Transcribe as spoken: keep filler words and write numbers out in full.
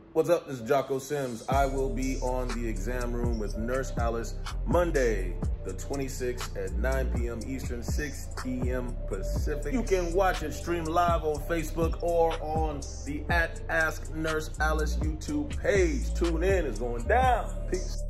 What's up? This is Jocko Sims. I will be on the exam room with Nurse Alice Monday, the twenty-sixth at nine p m Eastern, six p m Pacific. You can watch it stream live on Facebook or on the at Ask Nurse Alice YouTube page. Tune in, it's going down. Peace.